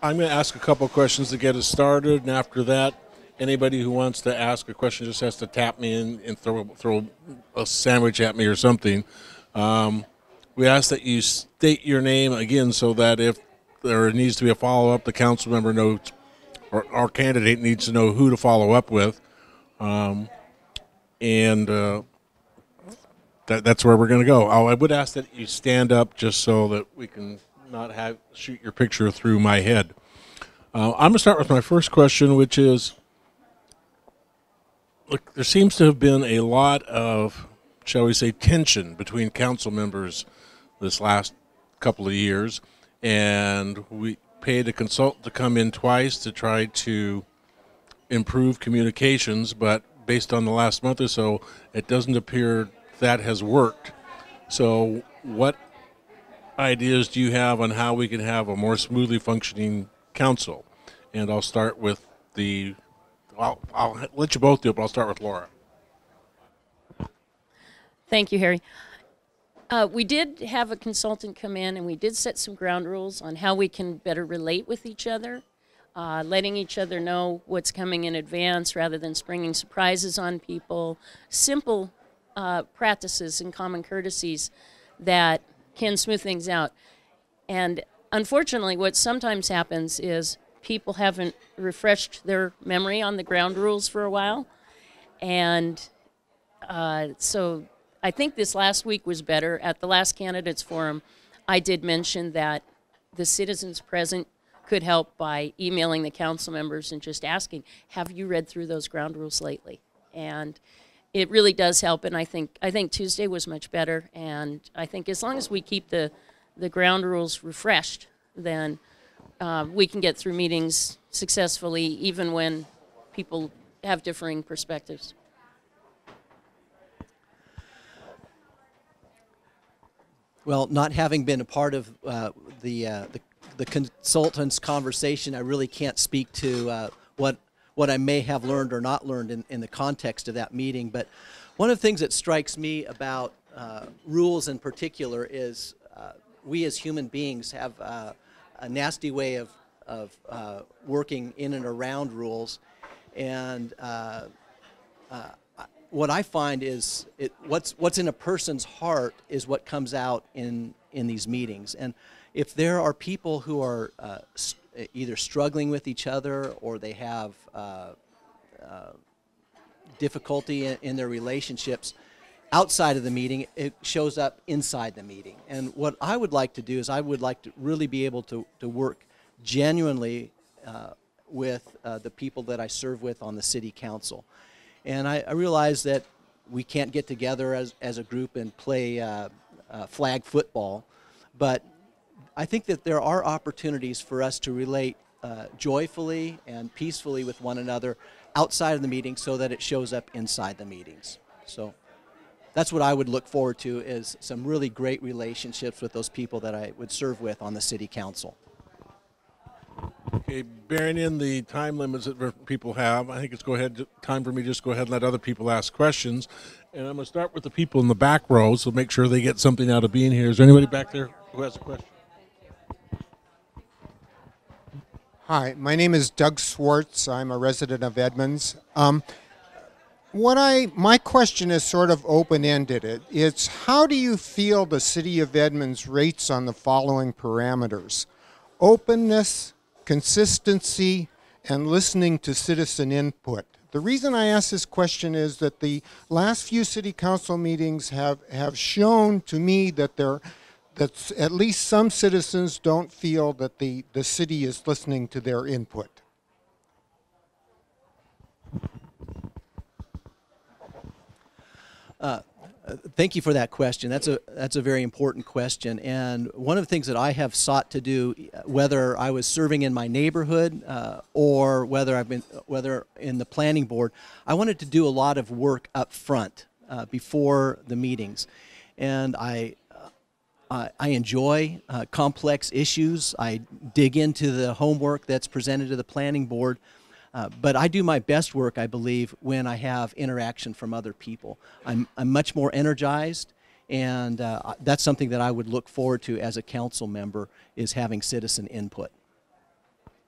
I'm going to ask a couple questions to get us started, and after that, anybody who wants to ask a question just has to tap me and throw a sandwich at me or something. We ask that you state your name again so that if there needs to be a follow-up, the council member knows, or our candidate needs to know who to follow up with. That's where we're going to go. I would ask that you stand up just so that we can not shoot your picture through my head. I'm going to start with my first question, which is, look, there seems to have been a lot of, shall we say, tension between council members this last couple of years, and we paid a consultant to come in twice to try to improve communications, but based on the last month or so, it doesn't appear that has worked. So what ideas do you have on how we can have a more smoothly functioning council? And I'll start with I'll let you both do it, but I'll start with Lora. Thank you, Harry. We did have a consultant come in, and we did set some ground rules on how we can better relate with each other, letting each other know what's coming in advance rather than springing surprises on people. Simple practices and common courtesies that can smooth things out. And unfortunately, what sometimes happens is people haven't refreshed their memory on the ground rules for a while. And so I think this last week was better. At the last candidates forum, I did mention that the citizens present could help by emailing the council members and just asking, have you read through those ground rules lately? And it really does help, and I think Tuesday was much better, and I think as long as we keep the ground rules refreshed, then we can get through meetings successfully, even when people have differing perspectives. Well, not having been a part of the consultant's conversation, I really can't speak to what I may have learned or not learned in the context of that meeting. But one of the things that strikes me about rules in particular is we as human beings have a nasty way of working in and around rules. And what I find is what's in a person's heart is what comes out in these meetings. And if there are people who are either struggling with each other or they have difficulty in their relationships outside of the meeting, it shows up inside the meeting. And what I would like to do is I would like to really be able to work genuinely with the people that I serve with on the city council. And I realize that we can't get together as a group and play flag football, but I think that there are opportunities for us to relate joyfully and peacefully with one another outside of the meeting so that it shows up inside the meetings. So that's what I would look forward to, is some really great relationships with those people that I would serve with on the city council. Okay, bearing in the time limits that people have, I think it's time for me to just go ahead and let other people ask questions. And I'm going to start with the people in the back row, so make sure they get something out of being here. Is there anybody back there who has a question? Hi, my name is Doug Swartz. I'm a resident of Edmonds. My question is sort of open-ended. It's how do you feel the City of Edmonds rates on the following parameters? Openness, consistency, and listening to citizen input. The reason I ask this question is that the last few city council meetings have shown to me that that at least some citizens don't feel that the city is listening to their input. Thank you for that question. That's a very important question, and one of the things that I have sought to do, whether I was serving in my neighborhood or whether in the planning board, I wanted to do a lot of work up front before the meetings, and I enjoy complex issues. I dig into the homework that's presented to the planning board. But I do my best work, I believe, when I have interaction from other people. I'm much more energized, and that's something that I would look forward to as a council member, is having citizen input.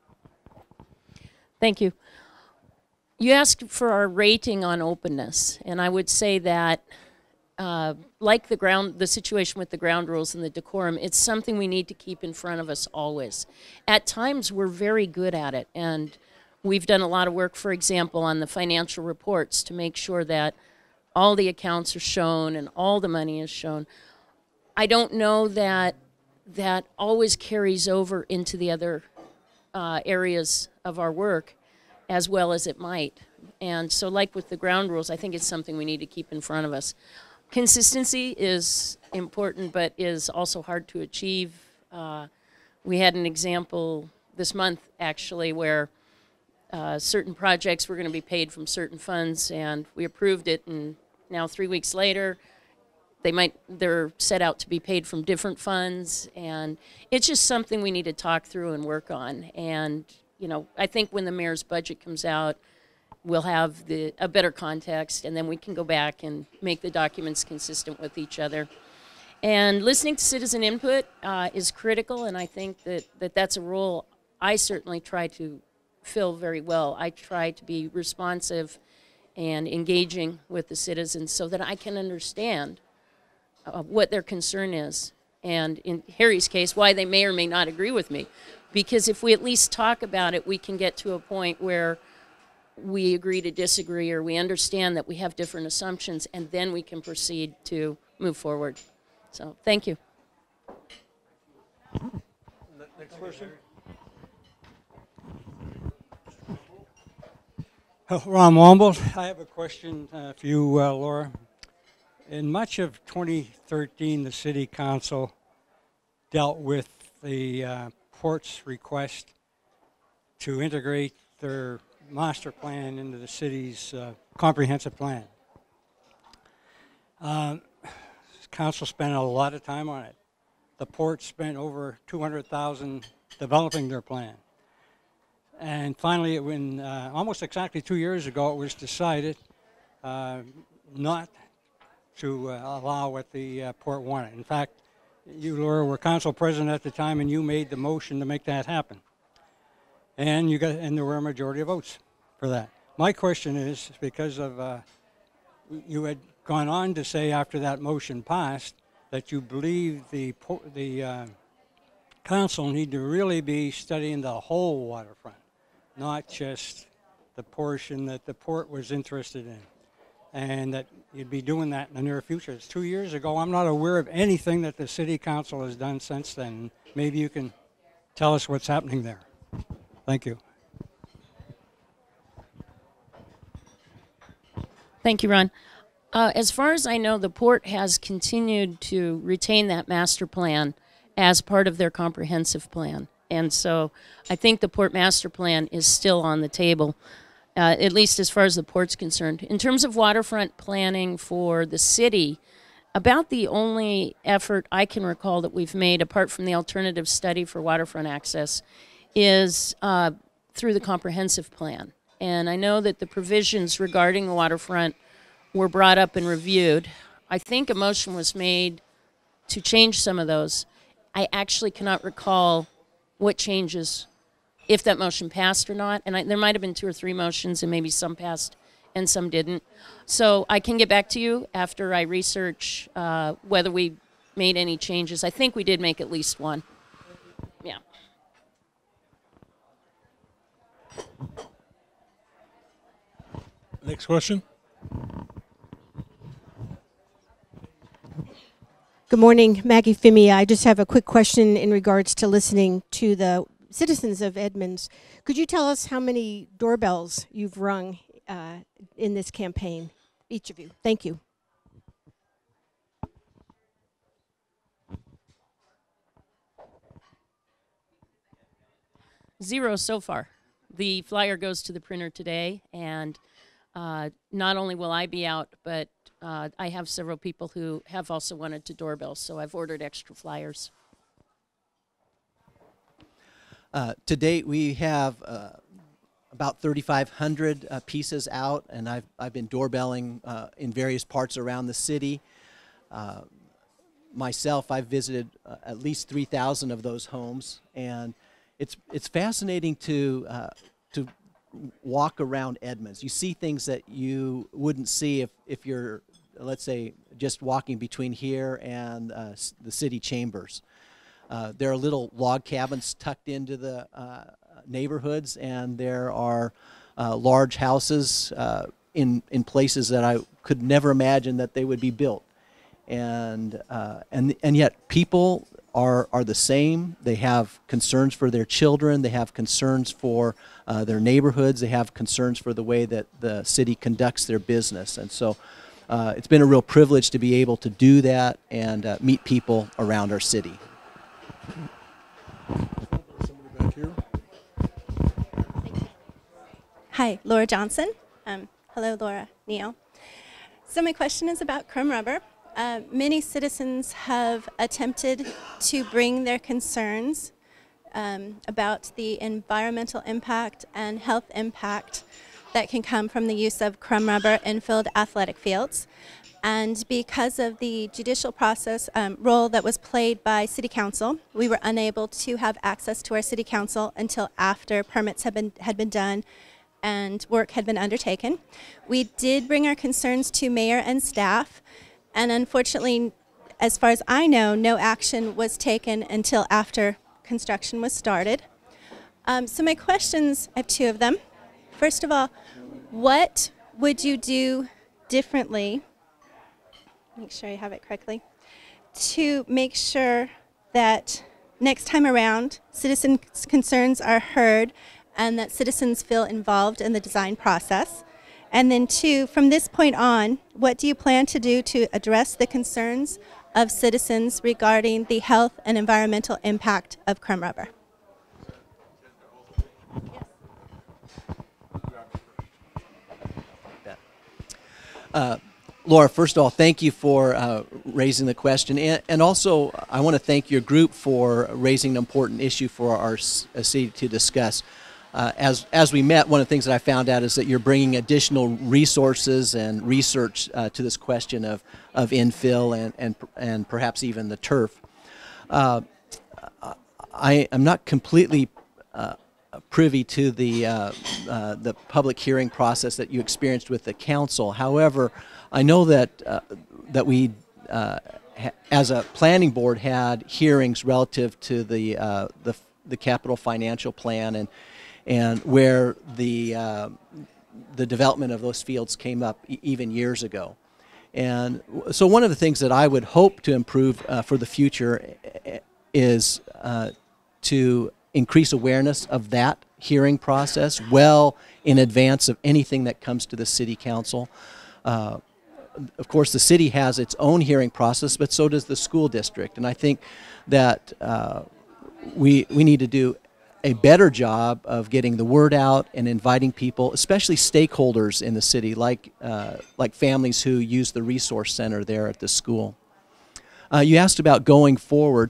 Thank you. You asked for our rating on openness, and I would say that like the situation with the ground rules and the decorum, it's something we need to keep in front of us always. At times, we're very good at it, and we've done a lot of work, for example, on the financial reports to make sure that all the accounts are shown and all the money is shown. I don't know that that always carries over into the other areas of our work as well as it might. And so like with the ground rules, I think it's something we need to keep in front of us. Consistency is important, but is also hard to achieve. We had an example this month, actually, where certain projects were going to be paid from certain funds, and we approved it, and now 3 weeks later, they're set out to be paid from different funds, and it's just something we need to talk through and work on. And you know, I think when the mayor's budget comes out, we'll have a better context, and then we can go back and make the documents consistent with each other. And listening to citizen input is critical, and I think that's a role I certainly try to fill very well. I try to be responsive and engaging with the citizens so that I can understand what their concern is, and in Harry's case, why they may or may not agree with me. Because if we at least talk about it, we can get to a point where we agree to disagree, or we understand that we have different assumptions, and then we can proceed to move forward. So, thank you. Next person. Ron Womble. I have a question for you, Laura. In much of 2013, the City Council dealt with the Port's request to integrate their master plan into the city's comprehensive plan. Council spent a lot of time on it. The Port spent over $200,000 developing their plan. And finally, when almost exactly 2 years ago, it was decided not to allow what the Port wanted. In fact, you, Laura, were council president at the time, and you made the motion to make that happen. And there were a majority of votes for that. My question is, because of you had gone on to say after that motion passed that you believe the council need to really be studying the whole waterfront, not just the portion that the Port was interested in, and that you'd be doing that in the near future. It's 2 years ago. I'm not aware of anything that the City Council has done since then. Maybe you can tell us what's happening there. Thank you. Thank you, Ron. As far as I know, the Port has continued to retain that master plan as part of their comprehensive plan. And so I think the Port master plan is still on the table, at least as far as the Port's concerned. In terms of waterfront planning for the city, about the only effort I can recall that we've made, apart from the alternative study for waterfront access, is through the comprehensive plan. And I know that the provisions regarding the waterfront were brought up and reviewed. I think a motion was made to change some of those. I actually cannot recall what changes, if that motion passed or not. And there might have been 2 or 3 motions, and maybe some passed and some didn't. So I can get back to you after I research whether we made any changes. I think we did make at least one. Yeah. Next question. Good morning, Maggie Fimia. I just have a quick question in regards to listening to the citizens of Edmonds. Could you tell us how many doorbells you've rung in this campaign, each of you? Thank you. Zero so far. The flyer goes to the printer today, and not only will I be out, but I have several people who have also wanted to doorbell, so I've ordered extra flyers. To date, we have about 3,500 pieces out, and I've been doorbelling in various parts around the city. Myself, I've visited at least 3,000 of those homes, and it's fascinating to walk around Edmonds, you see things that you wouldn't see if you're, let's say, just walking between here and the city chambers. There are little log cabins tucked into the neighborhoods, and there are large houses in places that I could never imagine that they would be built. And yet people are the same. They have concerns for their children. They have concerns for their neighborhoods. They have concerns for the way that the city conducts their business. And so it's been a real privilege to be able to do that and meet people around our city. Somebody back here. Hi, Lora Johnson. Hello, Laura, Neil. So my question is about crumb rubber. Many citizens have attempted to bring their concerns about the environmental impact and health impact that can come from the use of crumb rubber in filled athletic fields. And because of the judicial process role that was played by City Council, we were unable to have access to our City Council until after permits had been done and work had been undertaken. We did bring our concerns to mayor and staff, and unfortunately, as far as I know, no action was taken until after construction was started. So my questions, I have two of them. First of all, what would you do differently, make sure I have it correctly, to make sure that next time around citizens' concerns are heard and that citizens feel involved in the design process? And then two, from this point on, what do you plan to do to address the concerns of citizens regarding the health and environmental impact of crumb rubber? Laura, first of all, thank you for raising the question, and also I want to thank your group for raising an important issue for our city to discuss. As we met, one of the things that I found out is that you're bringing additional resources and research to this question of infill and perhaps even the turf. I am not completely privy to the public hearing process that you experienced with the council. However, I know that we, as a planning board, had hearings relative to the capital financial plan and where the development of those fields came up even years ago. And so one of the things that I would hope to improve for the future is to increase awareness of that hearing process well in advance of anything that comes to the city council. Of course, the city has its own hearing process, but so does the school district. And I think that we need to do a better job of getting the word out and inviting people, especially stakeholders in the city, like families who use the resource center there at the school. You asked about going forward.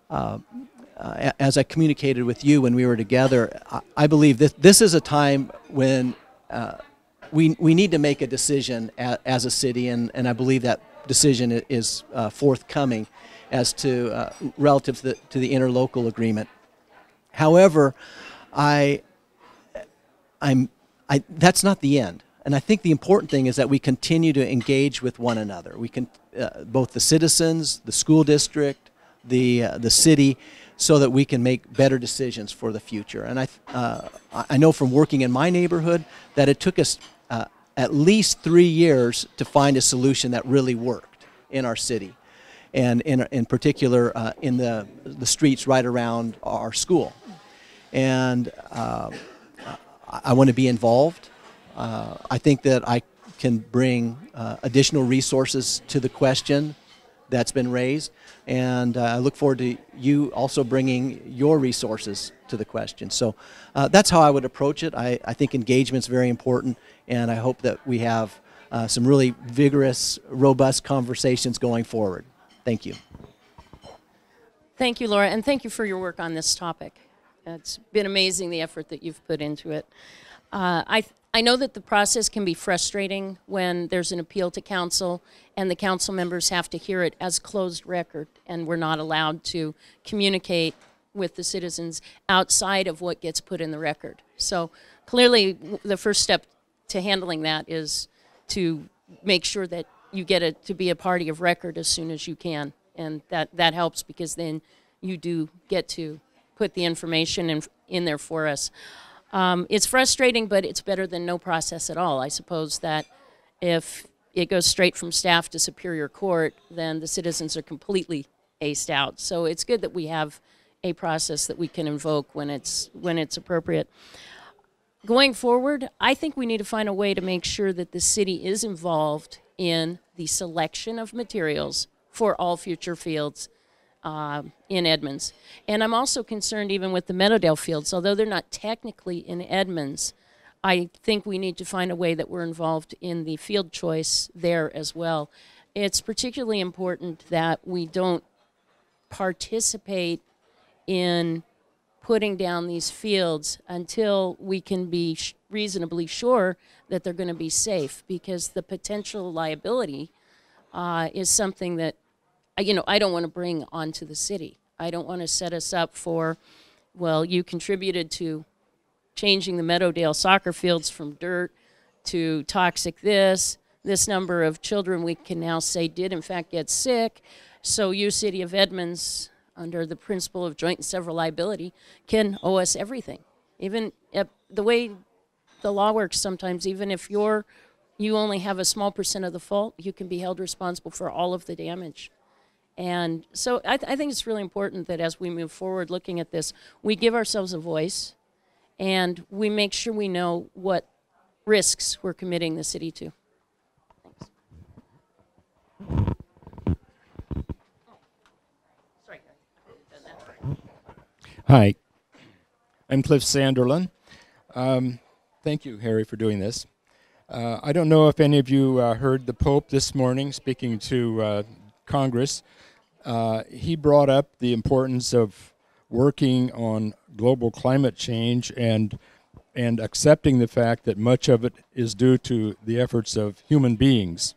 As I communicated with you when we were together, I believe this is a time when we need to make a decision as a city, and I believe that decision is forthcoming as to relative to the interlocal agreement. However, that's not the end, and I think the important thing is that we continue to engage with one another. We can both the citizens, the school district, the city, so that we can make better decisions for the future. And I know from working in my neighborhood that it took us at least 3 years to find a solution that really worked in our city, and in particular in the streets right around our school. And I want to be involved. I think that I can bring additional resources to the question that's been raised, and I look forward to you also bringing your resources to the question. So that's how I would approach it. I think engagement's very important, and I hope that we have some really vigorous, robust conversations going forward. Thank you. Thank you, Laura, and thank you for your work on this topic. It's been amazing, the effort that you've put into it. I know that the process can be frustrating when there's an appeal to council and the council members have to hear it as closed record, and we're not allowed to communicate with the citizens outside of what gets put in the record. So clearly the first step to handling that is to make sure that you get it to be a party of record as soon as you can. And that helps, because then you do get to put the information in there for us. It's frustrating, but it's better than no process at all. I suppose that if it goes straight from staff to Superior Court, then the citizens are completely aced out. So it's good that we have a process that we can invoke when it's appropriate. Going forward, I think we need to find a way to make sure that the city is involved in the selection of materials for all future fields in Edmonds. And I'm also concerned even with the Meadowdale fields. Although they're not technically in Edmonds, I think we need to find a way that we're involved in the field choice there as well. It's particularly important that we don't participate in putting down these fields until we can be reasonably sure that they're going to be safe, because the potential liability is something that I don't want to bring onto the city. I don't want to set us up for, well, you contributed to changing the Meadowdale soccer fields from dirt to toxic this number of children we can now say did in fact get sick, so you, City of Edmonds, under the principle of joint and several liability, can owe us everything. Even the way the law works sometimes, even if you only have a small % of the fault, you can be held responsible for all of the damage. And so I think it's really important that as we move forward looking at this, we give ourselves a voice and we make sure we know what risks we're committing the city to. Thanks. Hi, I'm Cliff Sanderlin. Thank you, Harry, for doing this. I don't know if any of you heard the Pope this morning speaking to Congress. He brought up the importance of working on global climate change and accepting the fact that much of it is due to the efforts of human beings.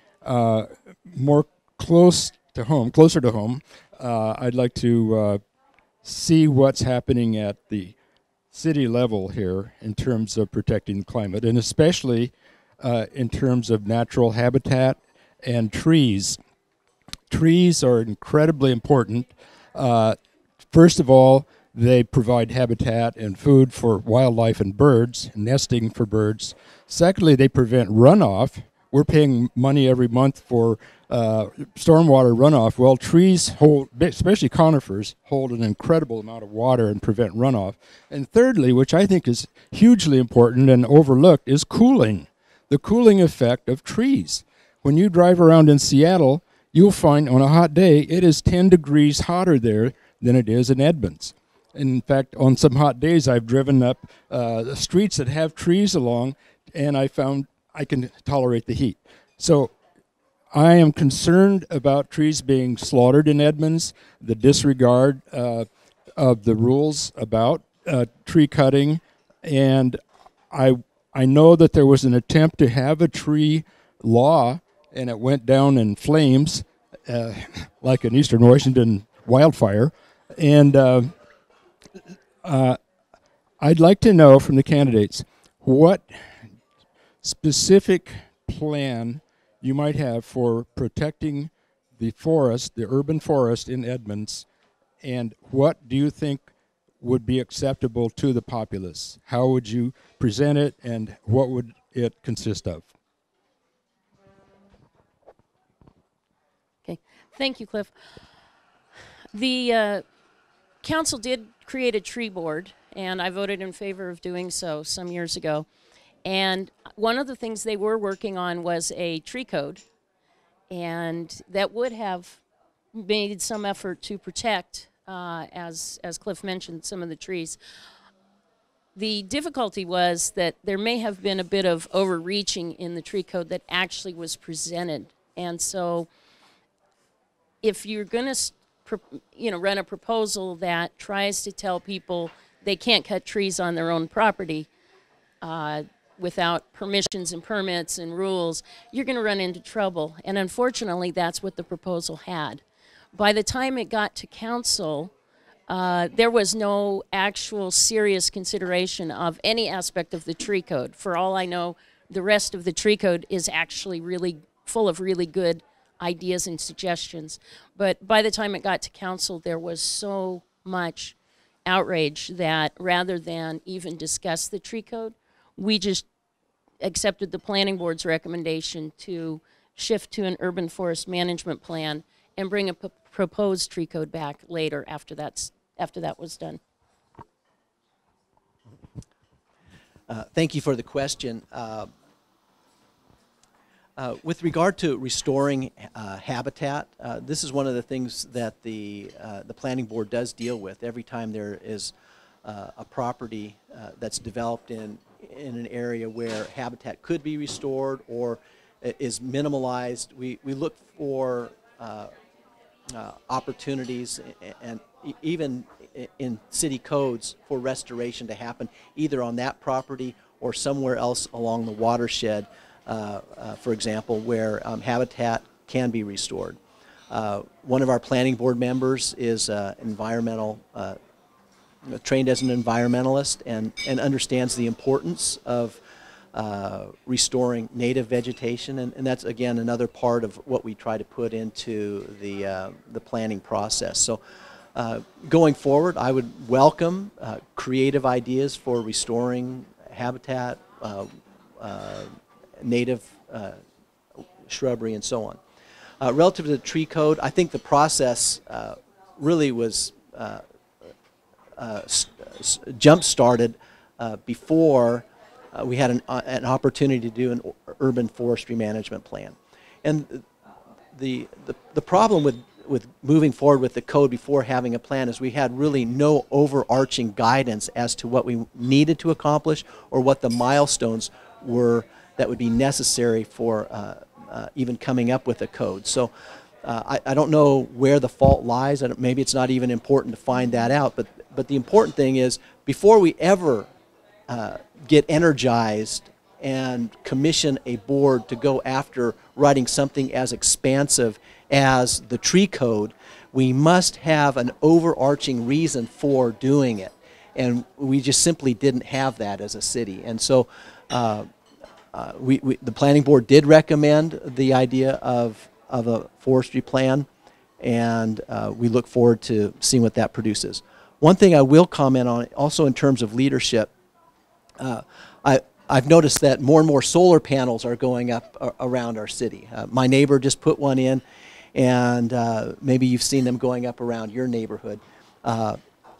Closer to home, I'd like to see what's happening at the city level here in terms of protecting the climate, and especially in terms of natural habitat and trees. Trees are incredibly important. First of all, they provide habitat and food for wildlife and birds, nesting for birds. Secondly, they prevent runoff. We're paying money every month for stormwater runoff. Well, trees hold, especially conifers, hold an incredible amount of water and prevent runoff. And thirdly, which I think is hugely important and overlooked, is cooling. The cooling effect of trees. When you drive around in Seattle, you'll find on a hot day it is 10 degrees hotter there than it is in Edmonds. In fact, on some hot days, I've driven up the streets that have trees along, and I found I can tolerate the heat. So I am concerned about trees being slaughtered in Edmonds, the disregard of the rules about tree cutting, and I know that there was an attempt to have a tree law, and it went down in flames like an Eastern Washington wildfire. And I'd like to know from the candidates what specific plan you might have for protecting the forest, the urban forest in Edmonds, and what do you think would be acceptable to the populace? How would you present it, and what would it consist of? Okay, thank you, Cliff. The council did create a tree board, and I voted in favor of doing so some years ago. And one of the things they were working on was a tree code, and that would have made some effort to protect, as Cliff mentioned, some of the trees. The difficulty was that there may have been a bit of overreaching in the tree code that actually was presented. And so if you're going to run a proposal that tries to tell people they can't cut trees on their own property, without permissions and permits and rules, you're going to run into trouble. And unfortunately, that's what the proposal had. By the time it got to council, there was no actual serious consideration of any aspect of the tree code. For all I know, the rest of the tree code is actually really full of really good ideas and suggestions. But by the time it got to council, there was so much outrage that rather than even discuss the tree code, we just accepted the planning board's recommendation to shift to an urban forest management plan and bring a proposed tree code back later after that was done. Thank you for the question. With regard to restoring habitat, this is one of the things that the planning board does deal with every time there is a property that's developed in an area where habitat could be restored or is minimalized. We look for opportunities and even in city codes for restoration to happen either on that property or somewhere else along the watershed, for example, where habitat can be restored. One of our planning board members is environmental, trained as an environmentalist and understands the importance of restoring native vegetation, and that's again another part of what we try to put into the planning process. So going forward, I would welcome creative ideas for restoring habitat, native shrubbery, and so on. Relative to the tree code, I think the process really was jump-started before we had an opportunity to do an urban forestry management plan. And the problem with moving forward with the code before having a plan is we had really no overarching guidance as to what we needed to accomplish or what the milestones were that would be necessary for even coming up with a code. So I don't know where the fault lies. Maybe it's not even important to find that out. But the important thing is before we ever get energized and commission a board to go after writing something as expansive as the tree code, we must have an overarching reason for doing it. And we just simply didn't have that as a city. And so the planning board did recommend the idea of a forestry plan, and we look forward to seeing what that produces. One thing I will comment on, also in terms of leadership, I've noticed that more and more solar panels are going up around our city. My neighbor just put one in, and maybe you've seen them going up around your neighborhood. My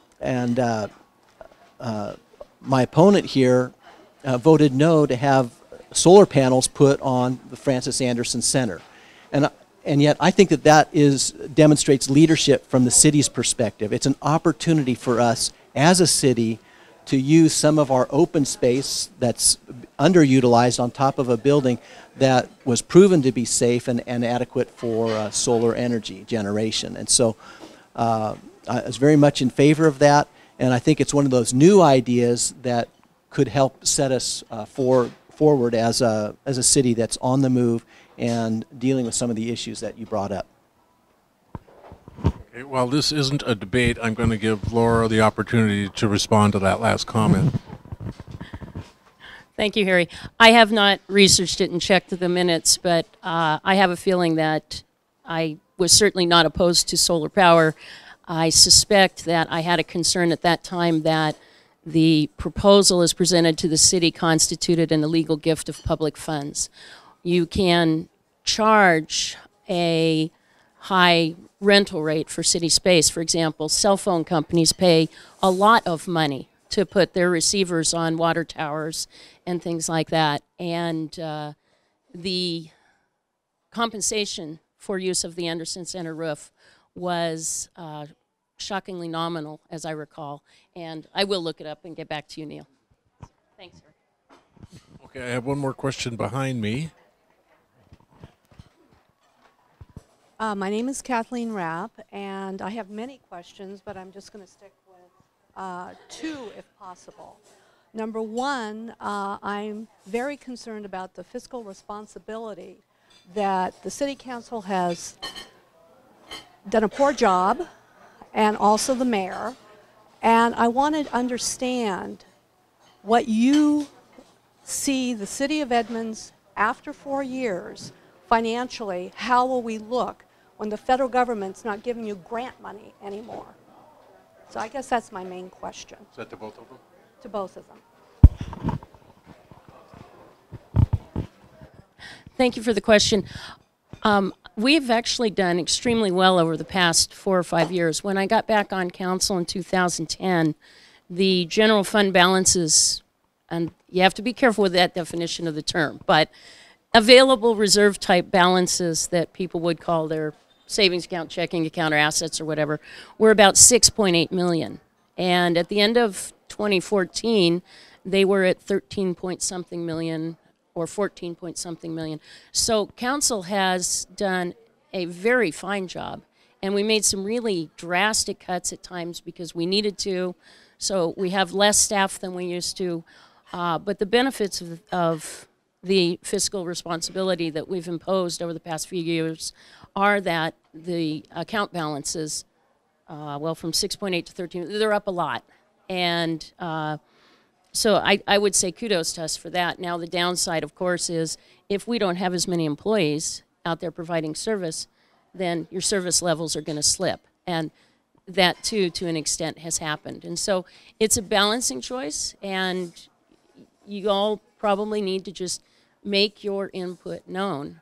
opponent here voted no to have solar panels put on the Francis Anderson Center. And yet I think that demonstrates leadership from the city's perspective. It's an opportunity for us as a city to use some of our open space that's underutilized on top of a building that was proven to be safe and adequate for solar energy generation. And so I was very much in favor of that, and I think it's one of those new ideas that could help set us forward as a city that's on the move and dealing with some of the issues that you brought up. Okay, while this isn't a debate, I'm going to give Lora the opportunity to respond to that last comment. Thank you, Harry. I have not researched it and checked the minutes, but I have a feeling that I was certainly not opposed to solar power. I suspect that I had a concern at that time that the proposal as presented to the city constituted an illegal gift of public funds. You can charge a high rental rate for city space. For example, cell phone companies pay a lot of money to put their receivers on water towers and things like that. And the compensation for use of the Anderson Center roof was shockingly nominal, as I recall. And I will look it up and get back to you, Neil. Thanks, sir. Okay, I have one more question behind me. My name is Kathleen Rapp, and I have many questions, but I'm just going to stick with two if possible. Number one, I'm very concerned about the fiscal responsibility that the City Council has done a poor job and also the mayor. And I want to understand what you see the city of Edmonds after 4 years financially. How will we look when the federal government's not giving you grant money anymore? So I guess that's my main question. Is that to both of them? To both of them. Thank you for the question. We've actually done extremely well over the past 4 or 5 years. When I got back on council in 2010, the general fund balances, and you have to be careful with that definition of the term, but available reserve type balances that people would call their savings account, checking account, or assets or whatever, were about 6.8 million. And at the end of 2014, they were at 13 point something million or 14 point something million. So council has done a very fine job, and we made some really drastic cuts at times because we needed to. So we have less staff than we used to, but the benefits of the fiscal responsibility that we've imposed over the past few years are that the account balances, well, from 6.8 to 13, they're up a lot. And so I would say kudos to us for that. Now, the downside, of course, is if we don't have as many employees out there providing service, then your service levels are going to slip. And that, too, to an extent, has happened. And so it's a balancing choice, and you all probably need to just make your input known.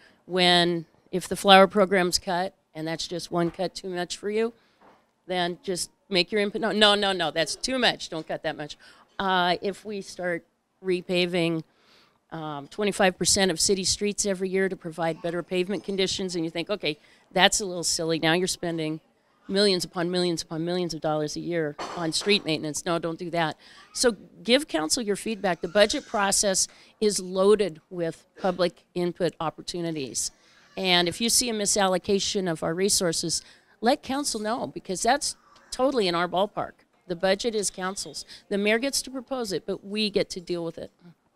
If the flower program's cut, and that's just one cut too much for you, then just make your input known. No, that's too much. Don't cut that much. If we start repaving 25% of city streets every year to provide better pavement conditions, and you think, okay, that's a little silly. Now you're spending millions upon millions upon millions of dollars a year on street maintenance. No, don't do that. So give council your feedback. The budget process is loaded with public input opportunities. And if you see a misallocation of our resources, let council know, because that's totally in our ballpark. The budget is council's. The mayor gets to propose it, but we get to deal with it.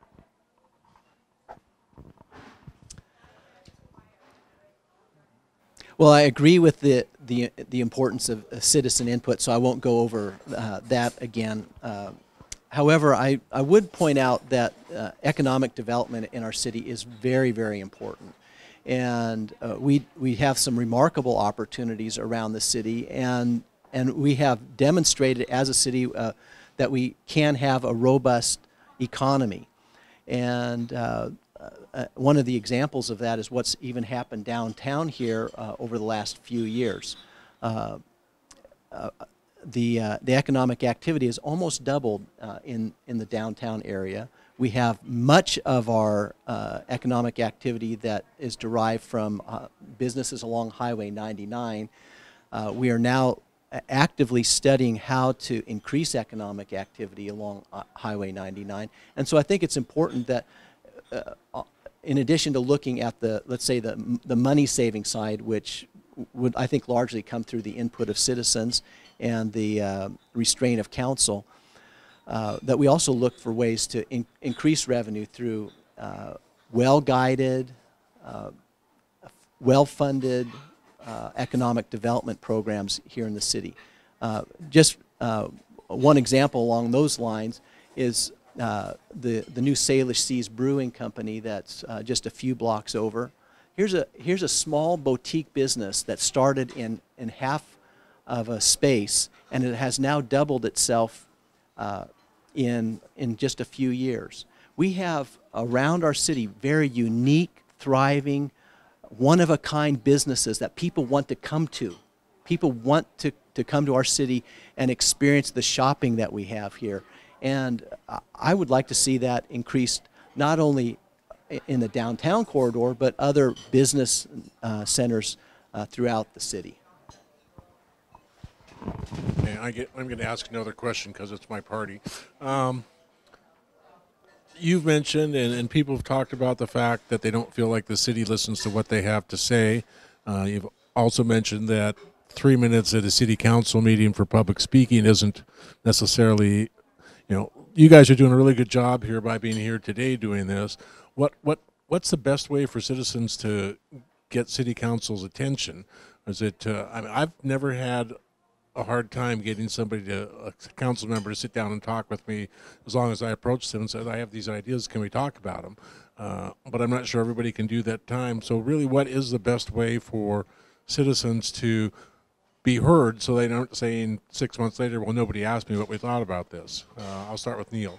Well, I agree with the importance of citizen input, so I won't go over that again. However, I would point out that economic development in our city is very, very important. And we have some remarkable opportunities around the city, and we have demonstrated as a city that we can have a robust economy. And one of the examples of that is what's even happened downtown here over the last few years. The economic activity has almost doubled in the downtown area. We have much of our economic activity that is derived from businesses along Highway 99. We are now actively studying how to increase economic activity along Highway 99. And so I think it's important that in addition to looking at let's say the money saving side, which would, I think, largely come through the input of citizens and the restraint of council, that we also look for ways to increase revenue through well-guided, well-funded economic development programs here in the city. Just one example along those lines is the new Salish Seas Brewing Company that's just a few blocks over. Here's a small boutique business that started in half of a space, and it has now doubled itself in just a few years. We have around our city very unique, thriving, one-of-a-kind businesses that people want to come to. People want to come to our city and experience the shopping that we have here. And I would like to see that increased not only in the downtown corridor, but other business centers throughout the city. Okay, I'm going to ask another question because it's my party. You've mentioned, and people have talked about the fact that they don't feel like the city listens to what they have to say. You've also mentioned that 3 minutes at a city council meeting for public speaking isn't necessarily, you guys are doing a really good job here by being here today doing this. What's the best way for citizens to get city council's attention? Is it? I've never had a hard time getting a council member to sit down and talk with me as long as I approached them and said, I have these ideas, can we talk about them? But I'm not sure everybody can do that time. So really, what is the best way for citizens to be heard so they don't say in 6 months later, well, nobody asked me what we thought about this? I'll start with Neil.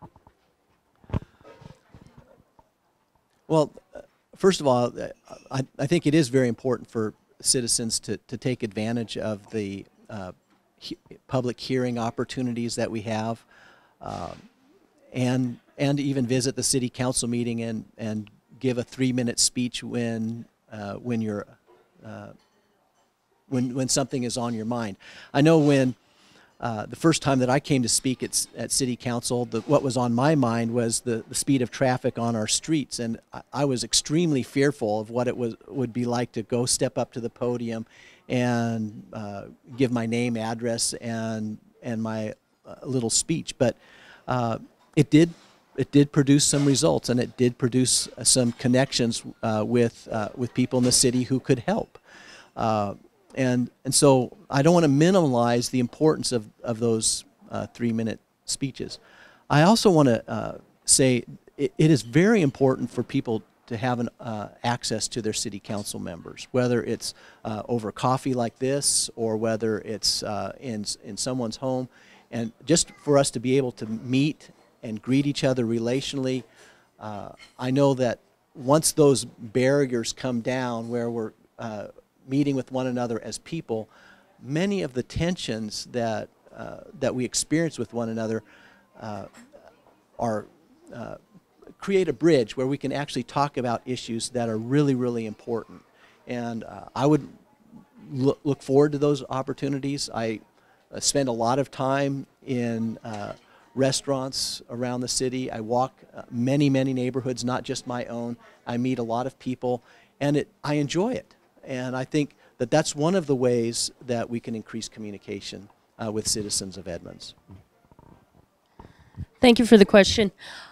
Well, first of all, I think it is very important for citizens to take advantage of the public hearing opportunities that we have, and even visit the city council meeting and give a 3-minute speech when something is on your mind. I know when the first time that I came to speak at city council, what was on my mind was the speed of traffic on our streets, and I was extremely fearful of what it would be like to go step up to the podium and give my name, address, and my little speech. But it did produce some results, and it did produce some connections with people in the city who could help. And so I don't want to minimize the importance of those 3-minute speeches. I also want to say it is very important for people to have access to their city council members, whether it's over coffee like this or whether it's in someone's home, and just for us to be able to meet and greet each other relationally. I know that once those barriers come down where we're meeting with one another as people, many of the tensions that we experience with one another create a bridge where we can actually talk about issues that are really, really important. And I would look forward to those opportunities. I spend a lot of time in restaurants around the city. I walk many, many neighborhoods, not just my own. I meet a lot of people, and I enjoy it. And I think that that's one of the ways that we can increase communication with citizens of Edmonds. Thank you for the question.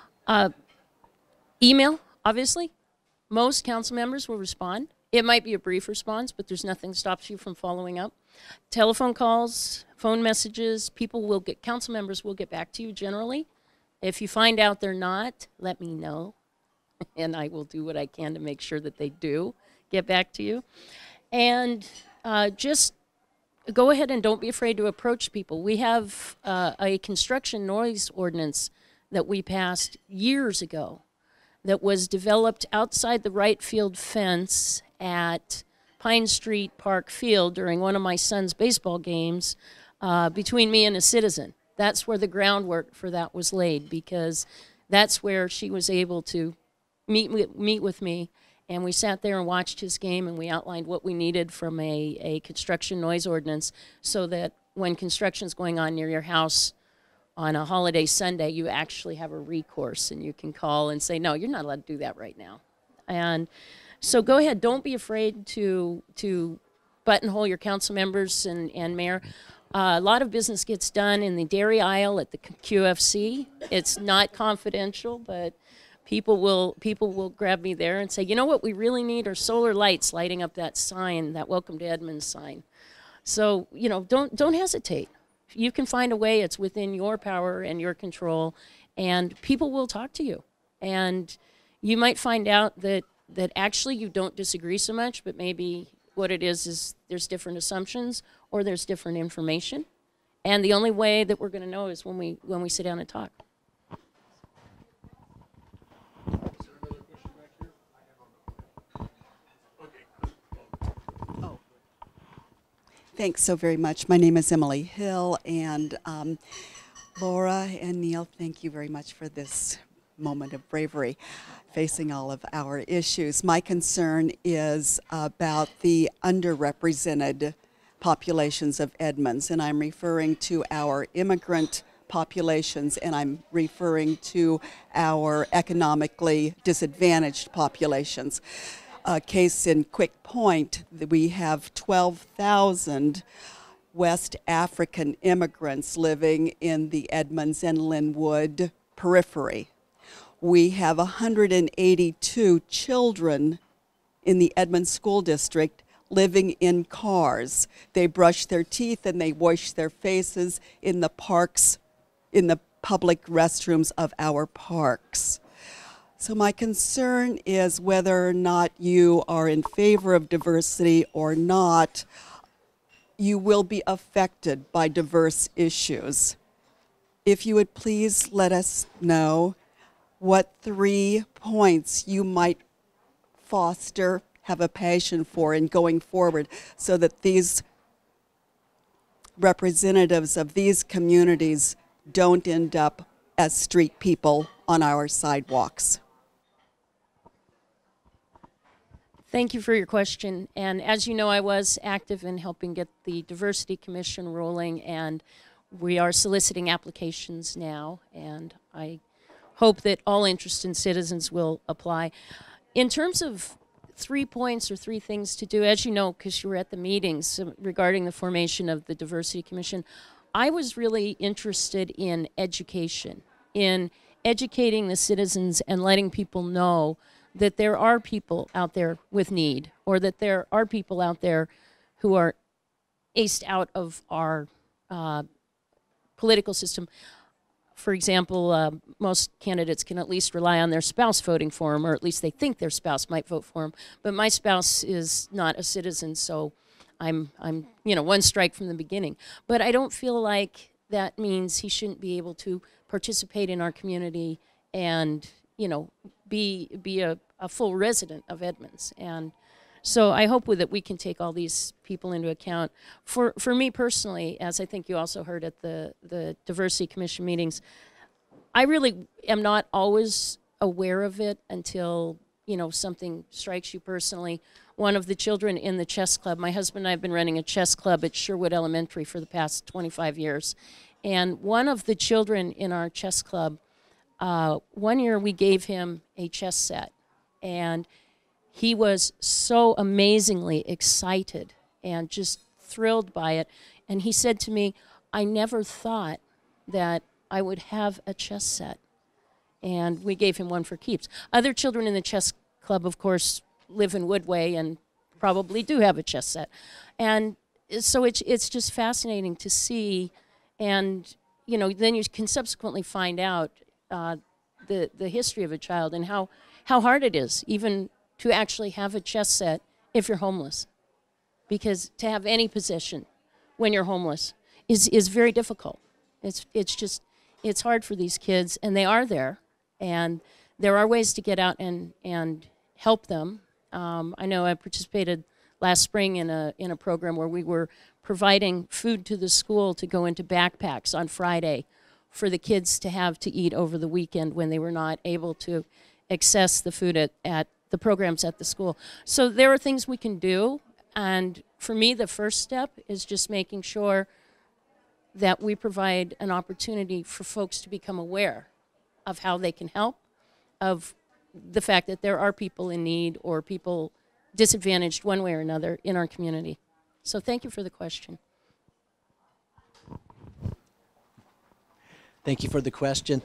Email, obviously. Most council members will respond. It might be a brief response, but there's nothing stops you from following up. Telephone calls, phone messages, council members will get back to you generally. If you find out they're not, let me know, and I will do what I can to make sure that they do get back to you. And just go ahead and don't be afraid to approach people. We have a construction noise ordinance that we passed years ago that was developed outside the right field fence at Pine Street Park Field during one of my son's baseball games between me and a citizen. That's where the groundwork for that was laid, because that's where she was able to meet with me, and we sat there and watched his game, and we outlined what we needed from a construction noise ordinance so that when construction's going on near your house on a holiday Sunday, you actually have a recourse, and you can call and say, no, you're not allowed to do that right now. And so go ahead, don't be afraid to buttonhole your council members and mayor. A lot of business gets done in the dairy aisle at the QFC. It's not confidential, but people will grab me there and say, you know what we really need are solar lights lighting up that sign, that Welcome to Edmonds sign. So, you know, don't hesitate. You can find a way. It's within your power and your control, and people will talk to you. And you might find out that actually you don't disagree so much, but maybe what it is there's different assumptions or there's different information. And the only way that we're going to know is when we sit down and talk. Thanks so very much. My name is Emily Hill, and Lora and Neil, thank you very much for this moment of bravery facing all of our issues. My concern is about the underrepresented populations of Edmonds, and I'm referring to our immigrant populations, and I'm referring to our economically disadvantaged populations. Case in quick point, we have 12,000 West African immigrants living in the Edmonds and Linwood periphery. We have 182 children in the Edmonds School District living in cars. They brush their teeth and they wash their faces in the parks, in the public restrooms of our parks. So my concern is whether or not you are in favor of diversity or not, you will be affected by diverse issues. If you would please let us know what 3 points you might foster, have a passion for in going forward, so that these representatives of these communities don't end up as street people on our sidewalks. Thank you for your question. And as you know, I was active in helping get the Diversity Commission rolling, and we are soliciting applications now, and I hope that all interested citizens will apply. In terms of 3 points or 3 things to do, as you know, because you were at the meetings regarding the formation of the Diversity Commission, I was really interested in education, in educating the citizens and letting people know that there are people out there with need, or that there are people out there who are aced out of our political system. For example, most candidates can at least rely on their spouse voting for them, or at least they think their spouse might vote for them. But my spouse is not a citizen, so I'm one strike from the beginning. But I don't feel like that means he shouldn't be able to participate in our community and, be a full resident of Edmonds. And so I hope that we can take all these people into account. For me personally, as I think you also heard at the Diversity Commission meetings, I really am not always aware of it until, something strikes you personally. One of the children in the chess club, my husband and I have been running a chess club at Sherwood Elementary for the past 25 years. And one of the children in our chess club, one year we gave him a chess set, and he was so amazingly excited and just thrilled by it. And he said to me, I never thought that I would have a chess set. And we gave him one for keeps. Other children in the chess club, of course, live in Woodway and probably do have a chess set. And so it's just fascinating to see. And, then you can subsequently find out the history of a child and how hard it is even to actually have a chess set if you're homeless. Because to have any possession when you're homeless is very difficult. It's hard for these kids, and they are there, and there are ways to get out and help them. I know I participated last spring in a program where we were providing food to the school to go into backpacks on Friday for the kids to have to eat over the weekend when they were not able to access the food at the programs at the school. So there are things we can do, and for me the first step is just making sure that we provide an opportunity for folks to become aware of how they can help, of the fact that there are people in need or people disadvantaged one way or another in our community. So thank you for the question. Thank you for the question.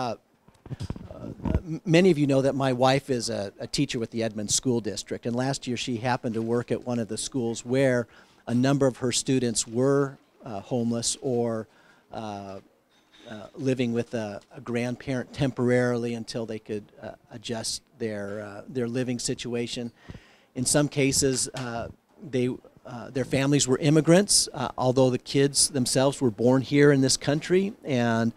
Many of you know that my wife is a teacher with the Edmonds School District, and last year she happened to work at one of the schools where a number of her students were homeless or living with a grandparent temporarily until they could adjust their living situation. In some cases, their families were immigrants, although the kids themselves were born here in this country and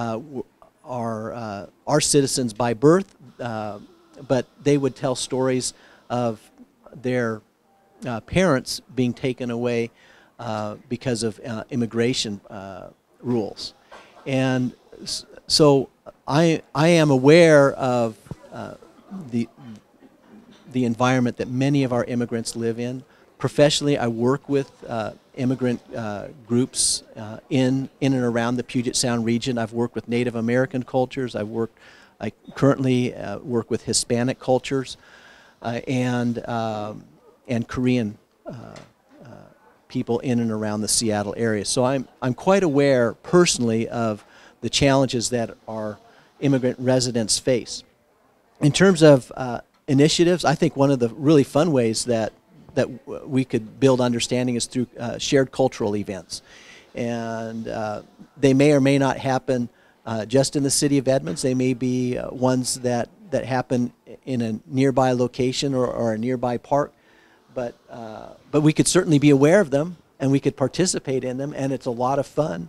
are citizens by birth, but they would tell stories of their parents being taken away because of immigration rules. And so I am aware of the environment that many of our immigrants live in. Professionally, I work with immigrant groups in and around the Puget Sound region. I've worked with Native American cultures. I currently work with Hispanic cultures and Korean people in and around the Seattle area. So I'm quite aware personally of the challenges that our immigrant residents face. In terms of initiatives, I think one of the really fun ways that we could build understanding is through shared cultural events. And they may or may not happen just in the city of Edmonds. They may be ones that happen in a nearby location or a nearby park. But we could certainly be aware of them, and we could participate in them, and it's a lot of fun.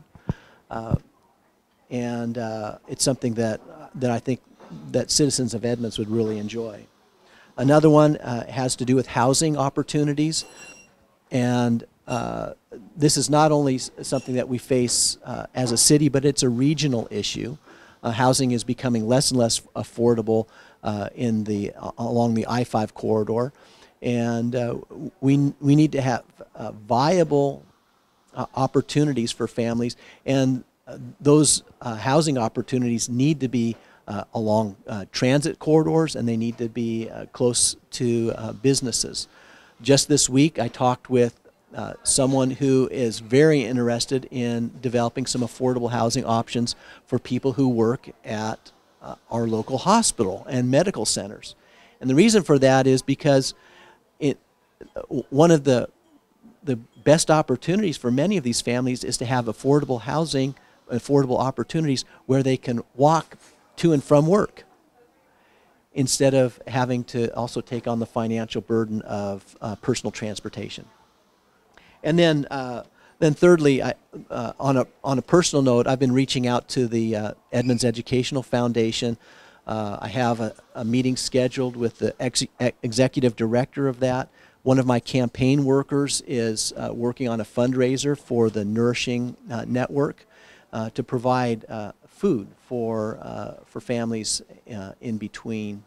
And it's something that I think that citizens of Edmonds would really enjoy. Another one has to do with housing opportunities, and this is not only something that we face as a city, but it's a regional issue. Housing is becoming less and less affordable along the I-5 corridor, and we need to have viable opportunities for families, and those housing opportunities need to be along transit corridors, and they need to be close to businesses. Just this week, I talked with someone who is very interested in developing some affordable housing options for people who work at our local hospital and medical centers. And the reason for that is because one of the best opportunities for many of these families is to have affordable housing, affordable opportunities where they can walk to and from work instead of having to also take on the financial burden of personal transportation. And then thirdly, on a personal note, I've been reaching out to the Edmonds Educational Foundation. I have a meeting scheduled with the executive director of that. One of my campaign workers is working on a fundraiser for the Nourishing Network to provide food for families in between,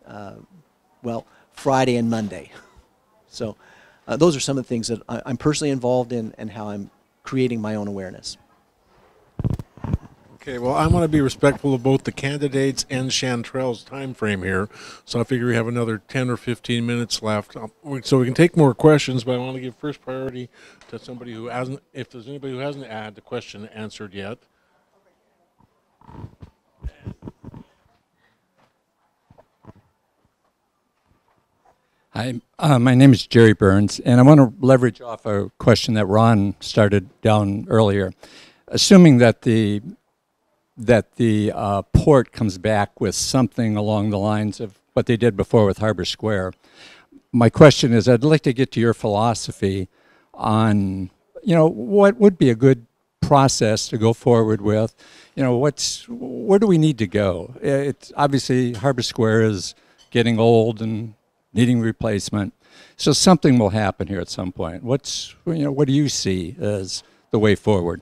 Friday and Monday. So those are some of the things that I'm personally involved in and how I'm creating my own awareness. Okay, well, I want to be respectful of both the candidates and Chanterelle's time frame here, so I figure we have another 10 or 15 minutes left. So we can take more questions, but I want to give first priority to somebody who hasn't, if there's anybody who hasn't had the question answered yet. Hi, my name is Jerry Burns, and I want to leverage off a question that Ron started down earlier. Assuming that the port comes back with something along the lines of what they did before with Harbor Square, my question is, I'd like to get to your philosophy on, what would be a good process to go forward with. Where do we need to go? It's obviously Harbor Square is getting old and needing replacement, so something will happen here at some point. What do you see as the way forward?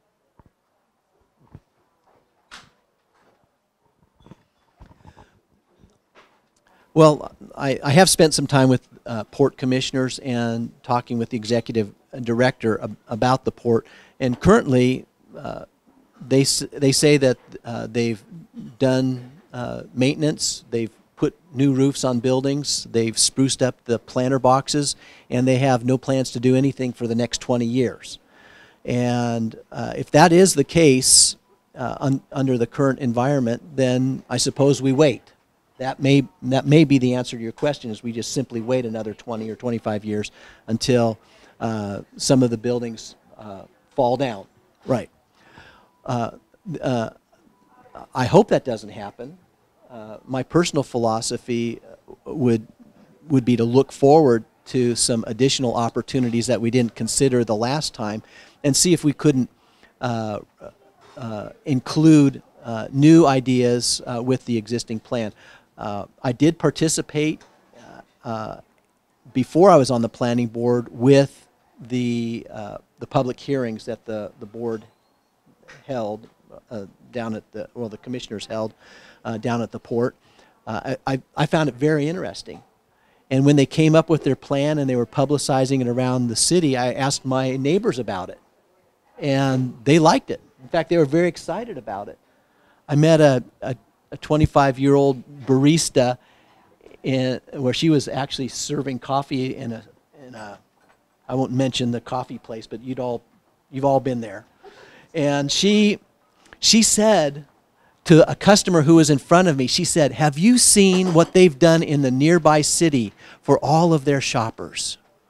Well, I have spent some time with port commissioners and talking with the executive director about the port, and currently they say that they've done maintenance, they've put new roofs on buildings, they've spruced up the planter boxes, and they have no plans to do anything for the next 20 years. And if that is the case under the current environment, then I suppose we wait. That may be the answer to your question, is we just simply wait another 20 or 25 years until some of the buildings fall down. Right. I hope that doesn't happen. My personal philosophy would be to look forward to some additional opportunities that we didn't consider the last time, and see if we couldn't include new ideas with the existing plan. I did participate before I was on the planning board with the public hearings that the board held down at the commissioners held down at the port. I found it very interesting. And when they came up with their plan and they were publicizing it around the city, I asked my neighbors about it, and they liked it. In fact, they were very excited about it. I met a 25-year-old barista where she was actually serving coffee in a I won't mention the coffee place, but you've all been there. And she said to a customer who was in front of me, she said, "Have you seen what they've done in the nearby city for all of their shoppers?"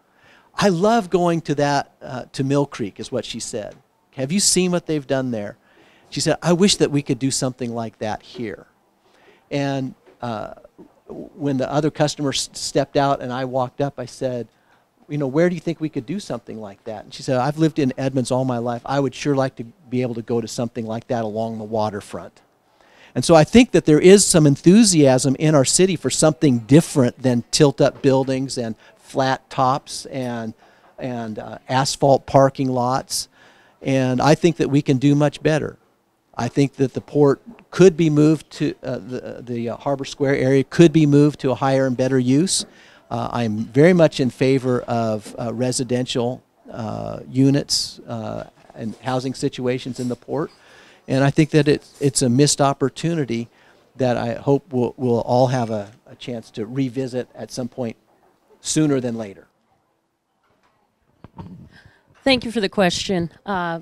I love going to that, to Mill Creek, is what she said. Have you seen what they've done there? She said, I wish that we could do something like that here. And when the other customer stepped out and I walked up, I said, you know, where do you think we could do something like that? And she said, I've lived in Edmonds all my life. I would sure like to be able to go to something like that along the waterfront. And so I think that there is some enthusiasm in our city for something different than tilt-up buildings and flat tops and asphalt parking lots. And I think that we can do much better. I think that the port could be moved to, the Harbor Square area could be moved to a higher and better use. I'm very much in favor of residential units and housing situations in the port. And I think that it's a missed opportunity that I hope we'll all have a chance to revisit at some point sooner than later. Thank you for the question.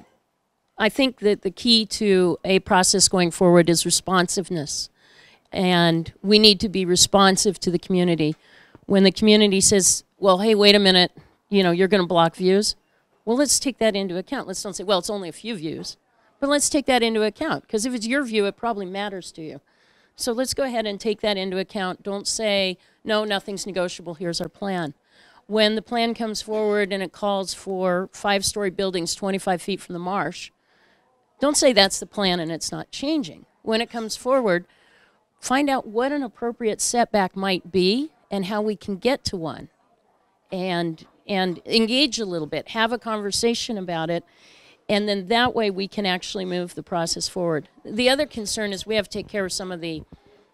I think that the key to a process going forward is responsiveness. And we need to be responsive to the community. When the community says, well, hey, wait a minute, you know, you're going to block views. Well, let's take that into account. Let's don't say, well, it's only a few views. But let's take that into account, because if it's your view, it probably matters to you. So let's go ahead and take that into account. Don't say, no, nothing's negotiable, here's our plan. When the plan comes forward and it calls for 5-story buildings 25 feet from the marsh, don't say that's the plan and it's not changing. When it comes forward, find out what an appropriate setback might be and how we can get to one. And engage a little bit, have a conversation about it, and then that way we can actually move the process forward. The other concern is we have to take care of some of the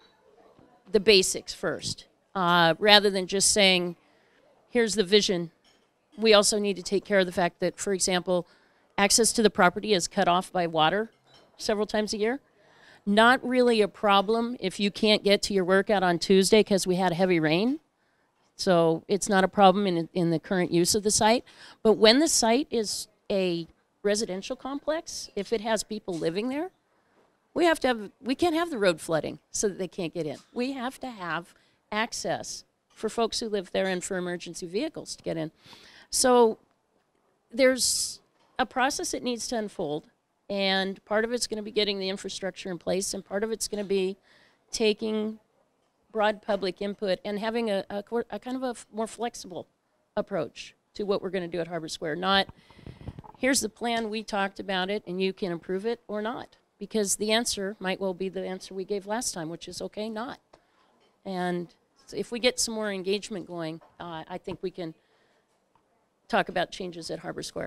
basics first. Rather than just saying, here's the vision, we also need to take care of the fact that, for example, access to the property is cut off by water several times a year. Not really a problem if you can't get to your workout on Tuesday because we had heavy rain. So it's not a problem in the current use of the site. But when the site is a residential complex, if it has people living there, we can't have the road flooding so that they can't get in. We have to have access for folks who live there and for emergency vehicles to get in. So there's a process that needs to unfold, and part of it's going to be getting the infrastructure in place, and part of it's going to be taking broad public input and having a kind of a more flexible approach to what we're going to do at Harbor Square. Not, here's the plan, we talked about it, and you can approve it or not. Because the answer might well be the answer we gave last time, which is okay, not. And so if we get some more engagement going, I think we can talk about changes at Harbor Square.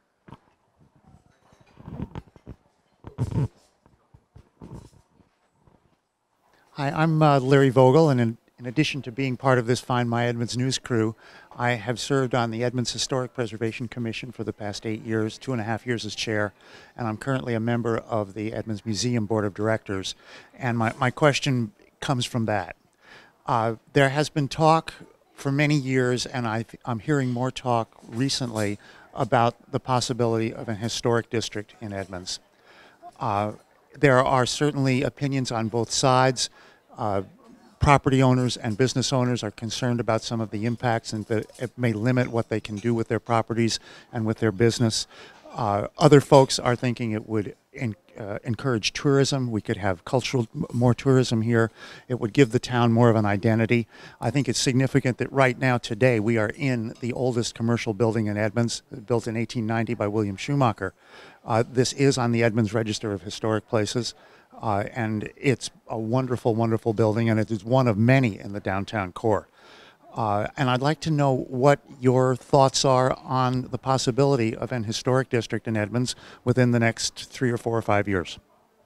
Hi, I'm Larry Vogel, and in addition to being part of this Find My Edmonds news crew, I have served on the Edmonds Historic Preservation Commission for the past 8 years, 2.5 years as chair, and I'm currently a member of the Edmonds Museum Board of Directors. And my question comes from that. There has been talk for many years, and I'm hearing more talk recently about the possibility of an historic district in Edmonds. There are certainly opinions on both sides. Property owners and business owners are concerned about some of the impacts and that it may limit what they can do with their properties and with their business. Other folks are thinking it would encourage tourism. We could have more tourism here. It would give the town more of an identity. I think it's significant that right now, today, we are in the oldest commercial building in Edmonds, built in 1890 by William Schumacher. This is on the Edmonds Register of Historic Places. And it's a wonderful, wonderful building, and it is one of many in the downtown core. And I'd like to know what your thoughts are on the possibility of an historic district in Edmonds within the next 3 or 4 or 5 years.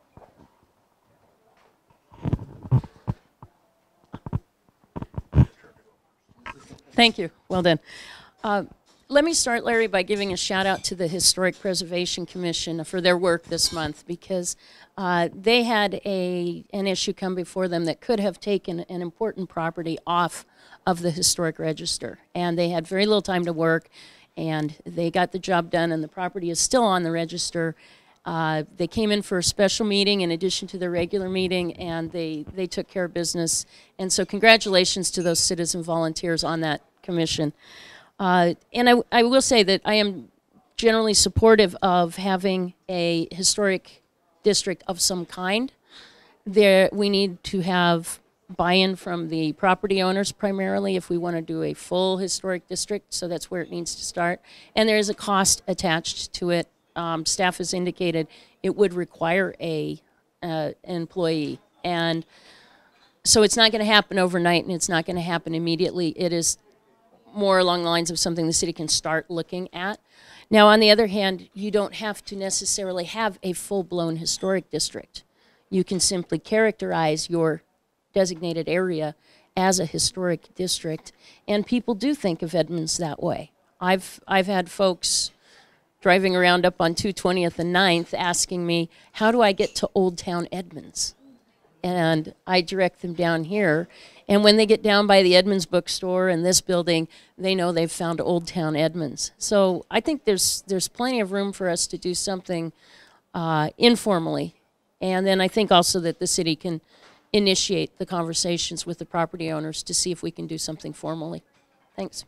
Thank you. Well done. Let me start, Larry, by giving a shout out to the Historic Preservation Commission for their work this month, because they had an issue come before them that could have taken an important property off of the historic register. And they had very little time to work, and they got the job done, and the property is still on the register. They came in for a special meeting in addition to their regular meeting, and they took care of business. And so congratulations to those citizen volunteers on that commission. And I will say that I am generally supportive of having a historic district of some kind. We need to have buy-in from the property owners primarily if we want to do a full historic district, so that's where it needs to start. And there is a cost attached to it. Staff has indicated it would require an employee. And so it's not going to happen overnight, and it's not going to happen immediately. It is more along the lines of something the city can start looking at. Now, on the other hand, you don't have to necessarily have a full-blown historic district. You can simply characterize your designated area as a historic district, and people do think of Edmonds that way. I've had folks driving around up on 220th and 9th asking me, how do I get to Old Town Edmonds? And I direct them down here, and when they get down by the Edmonds bookstore and this building, they know they've found Old Town Edmonds. So I think there's plenty of room for us to do something informally, and then I think also that the city can initiate the conversations with the property owners to see if we can do something formally. Thanks.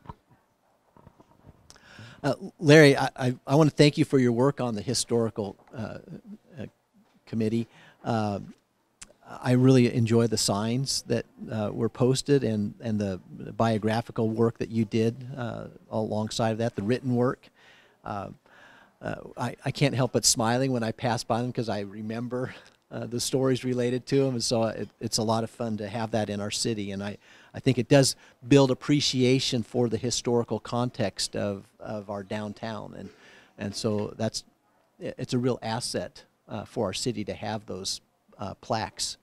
Larry, I want to thank you for your work on the historical committee. I really enjoy the signs that were posted and the biographical work that you did alongside of that, the written work. I can't help but smiling when I pass by them because I remember the stories related to them, and so it's a lot of fun to have that in our city, and I think it does build appreciation for the historical context of our downtown, and so it's a real asset for our city to have those plaques.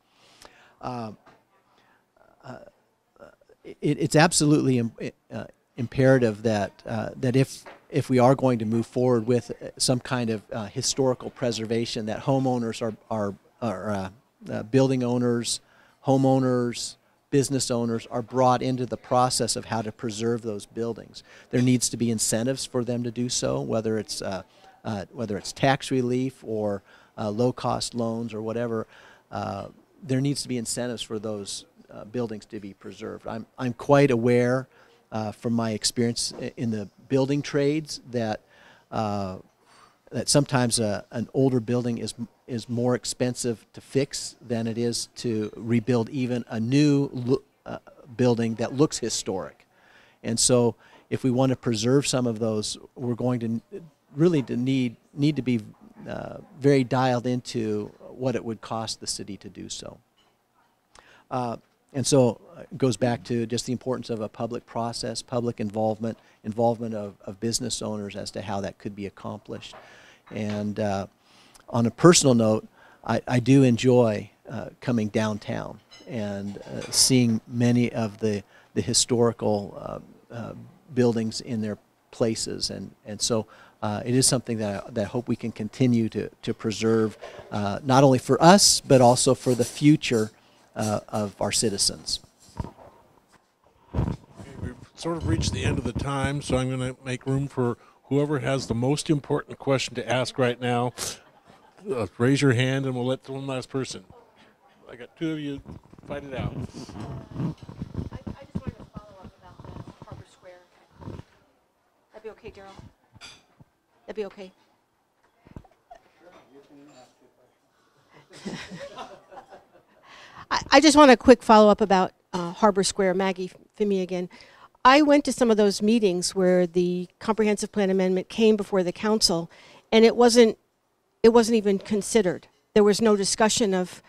It's absolutely imperative that if we are going to move forward with some kind of historical preservation, that homeowners are building owners, homeowners, business owners are brought into the process of how to preserve those buildings. There needs to be incentives for them to do so, whether it's tax relief or low-cost loans or whatever. There needs to be incentives for those buildings to be preserved. I'm quite aware from my experience in the building trades that sometimes an older building is more expensive to fix than it is to rebuild even a new building that looks historic. And so if we want to preserve some of those, we're going to really need to be very dialed into what it would cost the city to do so. And so it goes back to just the importance of a public process, public involvement of business owners as to how that could be accomplished. And on a personal note, I do enjoy coming downtown and seeing many of the historical buildings in their places, and so it is something that I hope we can continue to preserve, not only for us but also for the future of our citizens. Okay, we've sort of reached the end of the time, so I'm going to make room for whoever has the most important question to ask right now. Raise your hand and we'll let one last person. I got two of you fight it out. I just wanted to follow up about the Harbor Square. That'd be okay, Daryl? That'd be okay? I just want a quick follow-up about Harbor Square. Maggie Fimi again. I went to some of those meetings where the comprehensive plan amendment came before the council, and it wasn't even considered. There was no discussion of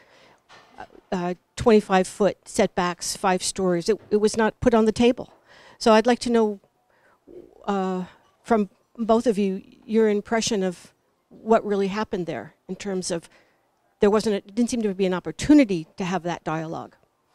25-foot setbacks, 5 stories. It was not put on the table. So I'd like to know from both of you your impression of what really happened there in terms of it didn't seem to be an opportunity to have that dialogue.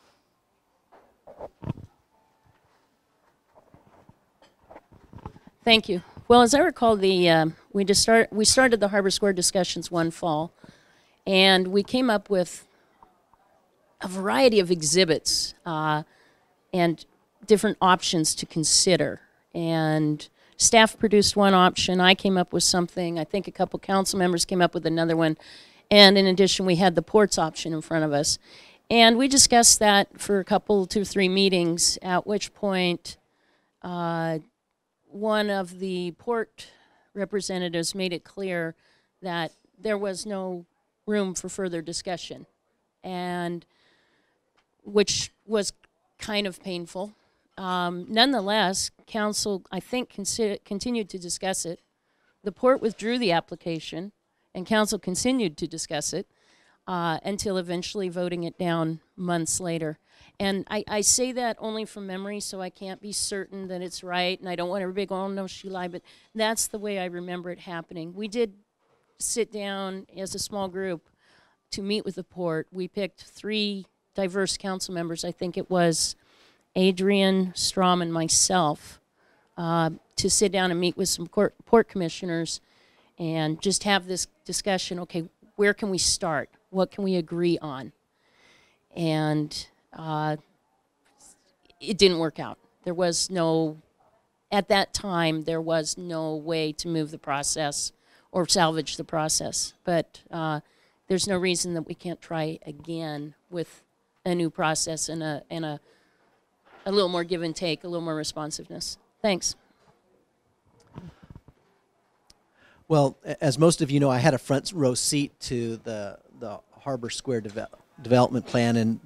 Thank you. Well, as I recall, we started the Harbor Square discussions one fall, and we came up with a variety of exhibits and different options to consider. And staff produced one option. I came up with something. I think a couple council members came up with another one. And in addition, we had the ports option in front of us. And we discussed that for a couple, 2 or 3 meetings, at which point one of the port representatives made it clear that there was no room for further discussion, and which was kind of painful. Nonetheless, council, I think, continued to discuss it. The port withdrew the application, and council continued to discuss it until eventually voting it down months later. And I say that only from memory, so I can't be certain that it's right, and I don't want everybody going, oh, no, she lied, but that's the way I remember it happening. We did sit down as a small group to meet with the port. We picked 3 diverse council members. I think it was Adrian, Strom, and myself to sit down and meet with some port commissioners and just have this discussion. Okay, where can we start? What can we agree on? And it didn't work out. There was no, at that time, there was no way to move the process or salvage the process. But there's no reason that we can't try again with a new process and a little more give and take, a little more responsiveness. Thanks. Well, as most of you know, I had a front row seat to the Harbor Square development plan, and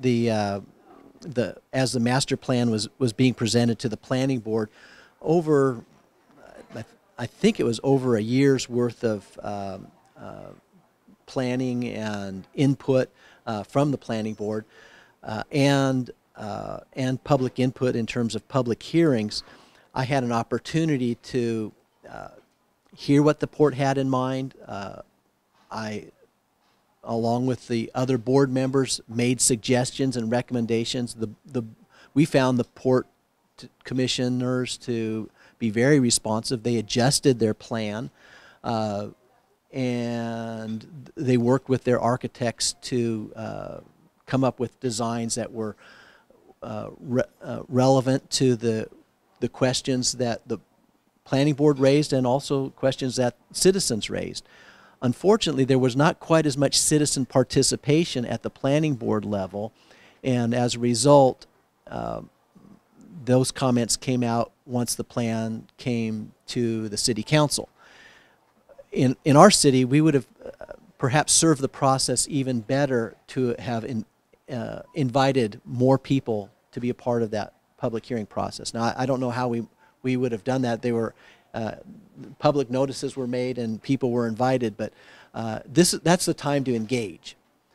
as the master plan was being presented to the planning board, over I think it was over a year's worth of planning and input from the planning board, and public input in terms of public hearings. I had an opportunity to hear what the port had in mind. I, along with the other board members, made suggestions and recommendations. We found the port commissioners to be very responsive. They adjusted their plan, and they worked with their architects to come up with designs that were relevant to the questions that the planning board raised and also questions that citizens raised. Unfortunately, there was not quite as much citizen participation at the planning board level, and as a result, those comments came out once the plan came to the city council. In our city, we would have perhaps served the process even better to have invited more people to be a part of that public hearing process. Now, I don't know how we would have done that. They were public notices were made and people were invited, but that's the time to engage.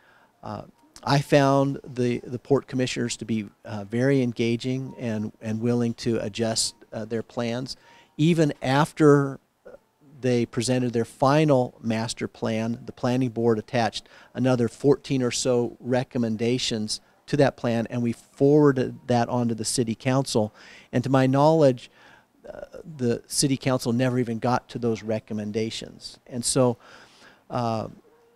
I found the port commissioners to be very engaging and willing to adjust their plans. Even after they presented their final master plan, the planning board attached another 14 or so recommendations to that plan, and we forwarded that on to the city council. And to my knowledge, the city council never even got to those recommendations. And so I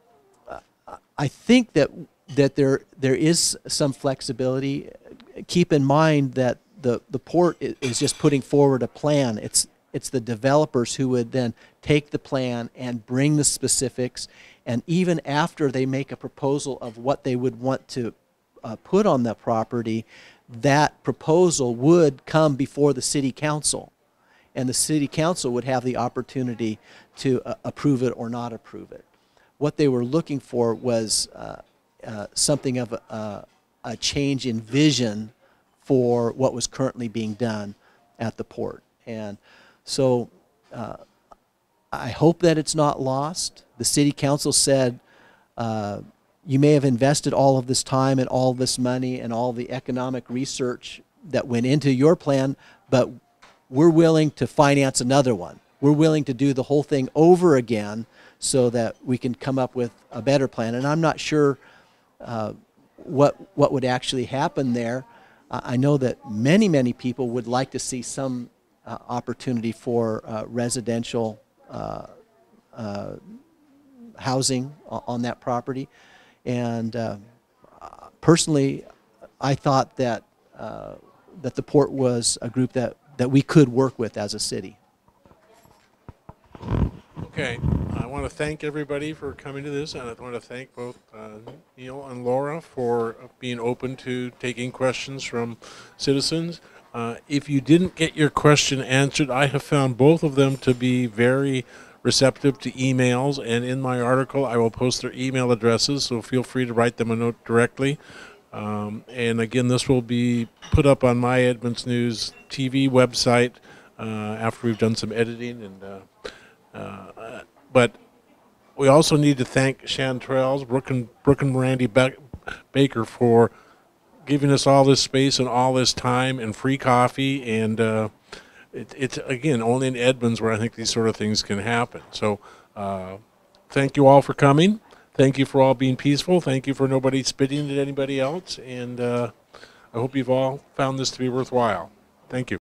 think that there is some flexibility. Keep in mind that the port is just putting forward a plan. It's the developers who would then take the plan and bring the specifics, and even after they make a proposal of what they would want to put on the property, that proposal would come before the city council, and the city council would have the opportunity to approve it or not approve it. What they were looking for was something of a change in vision for what was currently being done at the port. And so I hope that it's not lost. The city council said, you may have invested all of this time and all this money and all the economic research that went into your plan, but we're willing to finance another one. We're willing to do the whole thing over again so that we can come up with a better plan. And I'm not sure what would actually happen there. I know that many people would like to see some opportunity for residential housing on that property. And personally, I thought that that the port was a group that we could work with as a city. Okay, I want to thank everybody for coming to this, and I want to thank both Neil and Lora for being open to taking questions from citizens. If you didn't get your question answered, I have found both of them to be very receptive to emails, and in my article I will post their email addresses, so feel free to write them a note directly. And again, this will be put up on my Edmonds News TV website after we've done some editing. But we also need to thank Chanterelle's Brooke and Randy Baker for giving us all this space and all this time and free coffee. And it's, again, only in Edmonds where I think these sort of things can happen. So thank you all for coming. Thank you for all being peaceful. Thank you for nobody spitting at anybody else. And I hope you've all found this to be worthwhile. Thank you.